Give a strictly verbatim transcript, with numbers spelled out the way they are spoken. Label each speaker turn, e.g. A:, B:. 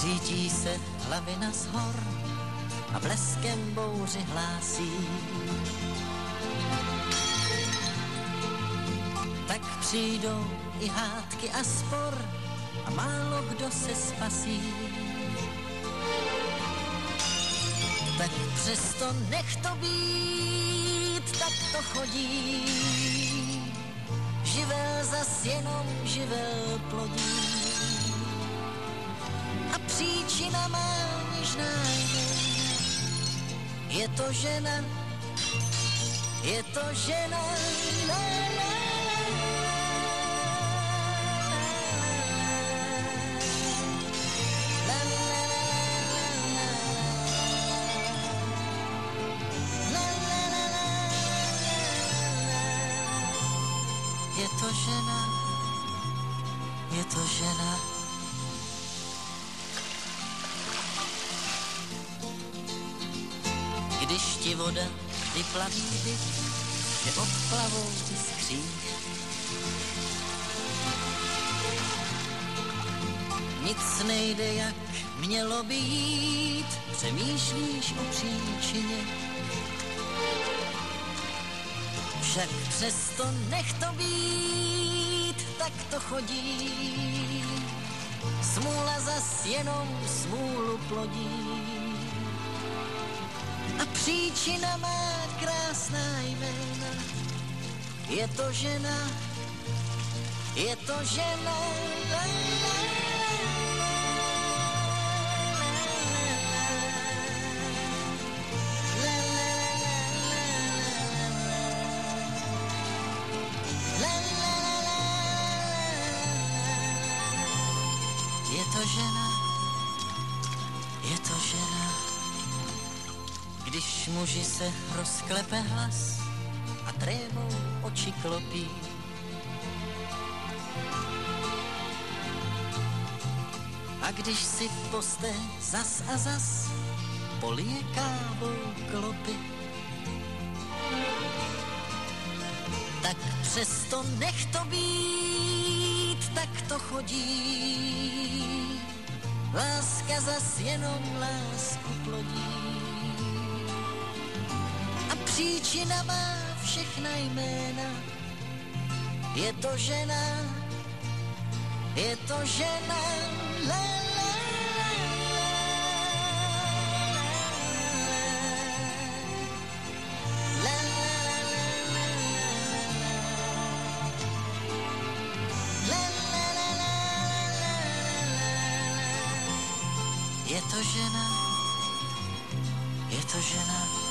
A: Řítí se hlavina z hor a bleskem bouři hlásí. Tak přijdou i hádky a spor a málo kdo se spasí. Tak přesto nech to být, tak to chodí. Živel zas jenom živel plodí. A příčina má něžná jména. Je to žena, je to žena, la, la, je to žena, je to žena. Když ti voda vyplaví byt, že odplavou ty skříň. Nic nejde, jak mělo by jít, přemýšlíš o příčině. Však přesto nech to být, tak to chodí. Smůla zas jenom smůlu plodí. A příčina má krásná jména. Je to žena, je to žena, la, la, je to žena, je to žena. Když muži se rozklepe hlas a trémou oči klopí. A když si poste zas a zas polije kávou klopy. Tak přesto nech to být, tak to chodí. Láska zas jenom lásku plodí. A příčina má všechna jména. Je to žena, je to žena, la, la, la, la, la, la, je to žena, je to žena.